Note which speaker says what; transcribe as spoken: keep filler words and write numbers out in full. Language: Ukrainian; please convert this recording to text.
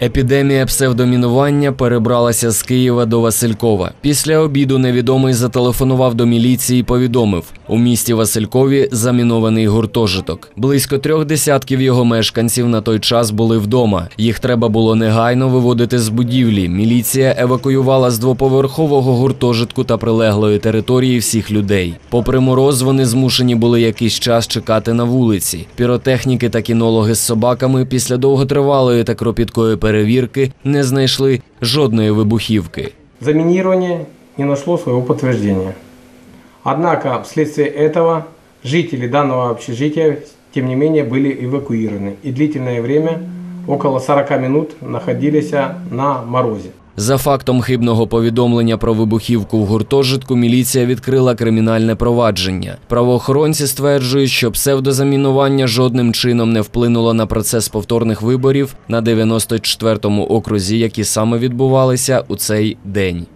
Speaker 1: Епідемія псевдомінування перебралася з Києва до Василькова. Після обіду невідомий зателефонував до міліції і повідомив – у місті Василькові замінований гуртожиток. Близько трьох десятків його мешканців на той час були вдома. Їх треба було негайно виводити з будівлі. Міліція евакуювала з двоповерхового гуртожитку та прилеглої території всіх людей. Попри мороз, вони змушені були якийсь час чекати на вулиці. Піротехніки та кінологи з собаками після довготривалої та кропіткої перевірки не знайшли жодної вибухівки.
Speaker 2: Заминирование не нашло своего подтверждения. Однако вследствие этого жители данного общежития, тем не менее, были эвакуированы и длительное время, около сорока минут, находились на морозе.
Speaker 1: За фактом хибного повідомлення про вибухівку в гуртожитку міліція відкрила кримінальне провадження. Правоохоронці стверджують, що псевдозамінування жодним чином не вплинуло на процес повторних виборів на дев'яносто четвертому окрузі, які саме відбувалися у цей день.